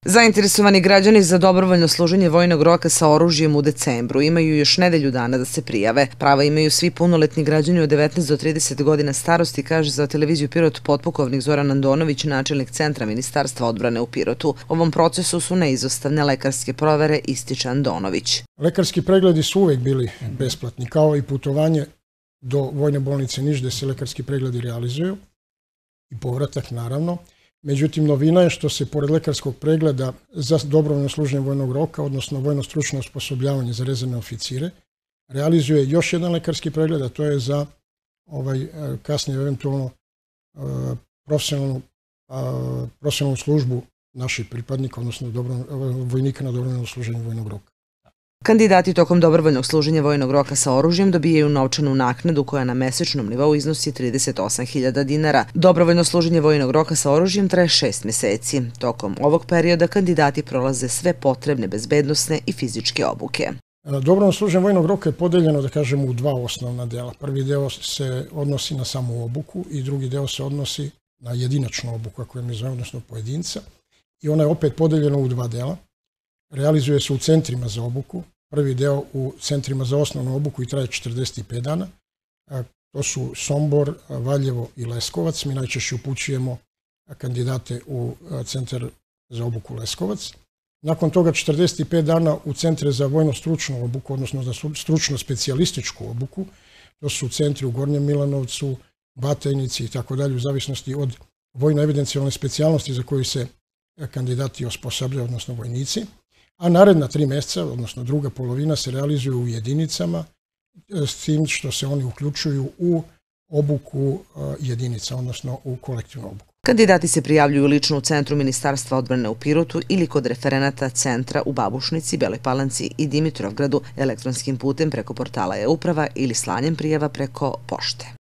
Zainteresovani građani za dobrovoljno služenje vojnog roka sa oružjem u decembru imaju još nedelju dana da se prijave. Prava imaju svi punoletni građani od 19 do 30 godina starosti, kaže za televiziju Pirot potpukovnik Zoran Andonović, načelnik Centra Ministarstva odbrane u Pirotu. Ovom procesu su neizostavne lekarske provere, ističe Andonović. Lekarski pregledi su uvek bili besplatni, kao i putovanje do Vojne bolnice Niš, gde se lekarski pregledi realizuju i povratak naravno. Međutim, novina je što se pored lekarskog pregleda za dobrovoljno služenje vojnog roka, odnosno vojno stručno osposobljavanje za rezervne oficire, realizuje još jedan lekarski pregled, a to je za kasnije eventualno profesionalnu službu naših pripadnika, odnosno vojnika na dobrovoljno služenje vojnog roka. Kandidati tokom dobrovoljnog služenja vojnog roka sa oružjem dobijaju novčanu naknadu koja na mesečnom nivou iznosi 38.000 dinara. Dobrovoljno služenje vojnog roka sa oružjem traje 6 meseci. Tokom ovog perioda kandidati prolaze sve potrebne bezbednosne i fizičke obuke. Dobrovoljno služenje vojnog roka je podeljeno, da kažemo, u dva osnovna dela. Prvi deo se odnosi na samu obuku i drugi deo se odnosi na jedinačnu obuku, kako je mi zove, odnosno pojedinca. I ona je opet podeljena u dva dela. Realizuje se u centrima za obuku. Prvi deo u centrima za osnovnu obuku i traje 45 dana. To su Sombor, Valjevo i Leskovac. Mi najčešće upućujemo kandidate u centar za obuku Leskovac. Nakon toga 45 dana u centre za vojno stručnu obuku, odnosno za stručno specijalističku obuku. To su centri u Gornjem Milanovcu, Batajnici i tako dalje, u zavisnosti od vojno-evidencijalne specijalnosti za koju se kandidati osposobljaju, odnosno vojnici. A naredna 3 meseca, odnosno druga polovina, se realizuju u jedinicama, s tim što se oni uključuju u obuku jedinica, odnosno u kolektivnu obuku. Kandidati se prijavljuju lično u Centru Ministarstva odbrane u Pirotu ili kod referenata centra u Babušnici, Beloj Palanci i Dimitrovgradu elektronskim putem preko portala e-uprava ili slanjem prijava preko pošte.